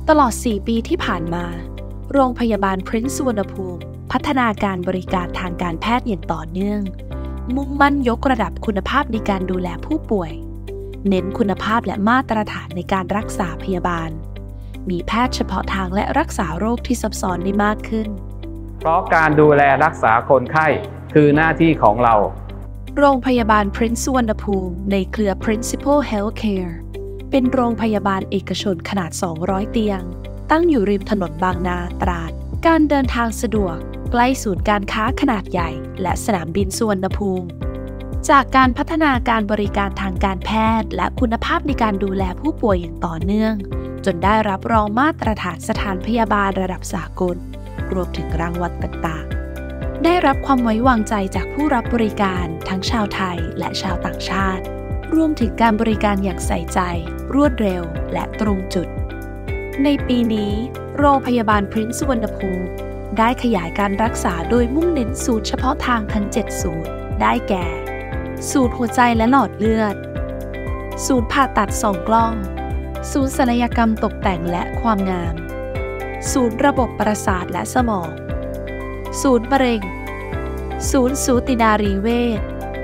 ตลอด 4 ปีที่ผ่านมาโรงพยาบาลพรินซ์สุวรรณภูมิพัฒนาการบริการทางการแพทย์อย่างต่อเนื่องมุ่งมั่นยกระดับคุณภาพในการดูแลผู้ป่วยเน้นคุณภาพและมาตรฐานในการรักษาพยาบาลมีแพทย์เฉพาะทางและรักษาโรคที่ซับซ้อนได้มากขึ้นเพราะการดูแลรักษาคนไข้คือหน้าที่ของเราโรงพยาบาลพรินซ์สุวรรณภูมิในเครือ Principal Healthcare เป็นโรงพยาบาลเอกชนขนาด 200 เตียงตั้งอยู่ริมถนนบางนาตราดการเดินทางสะดวกใกล้ศูนย์การค้าขนาดใหญ่และสนามบินสุวรรณภูมิจากการพัฒนาการบริการทางการแพทย์และคุณภาพในการดูแลผู้ป่วยอย่างต่อเนื่องจนได้รับรองมาตรฐานสถานพยาบาลระดับสากลรวมถึงรางวัลต่างๆได้รับความไว้วางใจจากผู้รับบริการทั้งชาวไทยและชาวต่างชาติรวมถึงการบริการอย่างใส่ใจรวดเร็วและตรงจุดในปีนี้โรงพยาบาลพรินซ์สุวรรณภูมิได้ขยายการรักษาโดยมุ่งเน้นศูนย์เฉพาะทางทั้ง 7 ศูนย์ได้แก่ศูนย์หัวใจและหลอดเลือดศูนย์ผ่าตัดส่องกล้องศูนย์ศัลยกรรมตกแต่งและความงามศูนย์ระบบประสาทและสมองศูนย์มะเร็งศูนย์สูตินารีเวช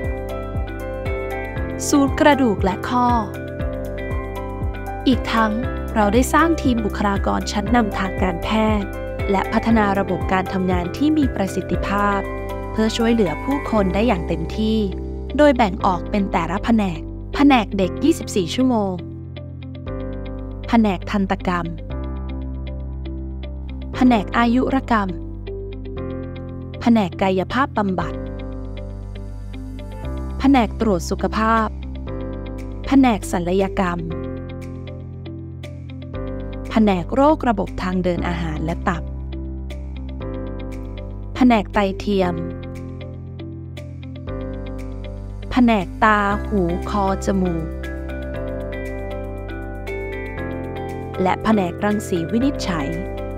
ศูนย์กระดูกและข้ออีกทั้งเราได้สร้างทีมบุคลากรชั้นนำทางการแพทย์และพัฒนาระบบการทำงานที่มีประสิทธิภาพเพื่อช่วยเหลือผู้คนได้อย่างเต็มที่โดยแบ่งออกเป็นแต่ละแผนกเด็ก 24 ชั่วโมงแผนกทันตกรรมแผนกอายุรกรรมแผนกกายภาพบำบัดแผนกตรวจสุขภาพแผนกศัลยกรรมแผนกโรคระบบทางเดินอาหารและตับแผนกไตเทียมแผนกตาหูคอจมูกและแผนกรังสีวินิจฉัย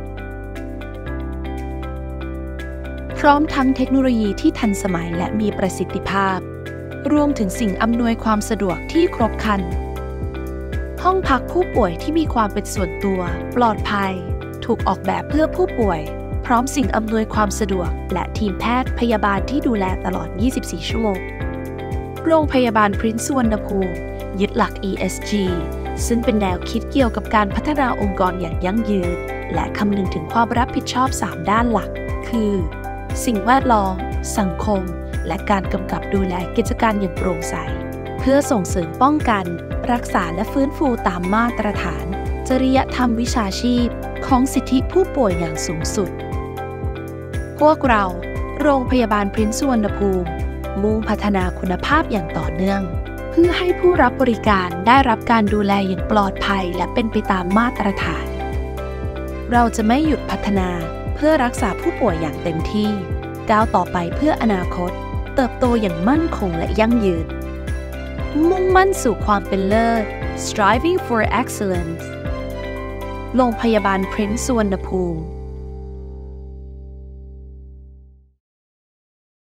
พร้อมทั้งเทคโนโลยีที่ทันสมัยและมีประสิทธิภาพรวมถึงสิ่งอำนวยความสะดวกที่ครบครันห้องพักผู้ป่วยที่มีความเป็นส่วนตัวปลอดภัยถูกออกแบบเพื่อผู้ป่วยพร้อมสิ่งอำนวยความสะดวกและทีมแพทย์พยาบาลที่ดูแลตลอด 24 ชั่วโมงโรงพยาบาลพรินซ์สุวรรณภูมิยึดหลัก ESG ซึ่งเป็นแนวคิดเกี่ยวกับการพัฒนาองค์กรอย่างยั่งยืนและคำนึงถึงความรับผิดชอบ 3 ด้านหลักคือสิ่งแวดล้อมสังคมและการกำกับดูแลกิจการอย่างโปร่งใสเพื่อส่งเสริมป้องกันรักษาและฟื้นฟูตามมาตรฐานจริยธรรมวิชาชีพของสิทธิผู้ป่วยอย่างสูงสุดพวกเราโรงพยาบาลพรินซ์สุวรรณภูมิมุ่งพัฒนาคุณภาพอย่างต่อเนื่องเพื่อให้ผู้รับบริการได้รับการดูแลอย่างปลอดภัยและเป็นไปตามมาตรฐานเราจะไม่หยุดพัฒนาเพื่อรักษาผู้ป่วยอย่างเต็มที่ก้าวต่อไปเพื่ออนาคตเติบโตอย่างมั่นคงและยั่งยืนมุ่งมั่นสู่ความเป็นเลิศ striving for excellence โรงพยาบาลพรินซ์สุวรรณภูมิ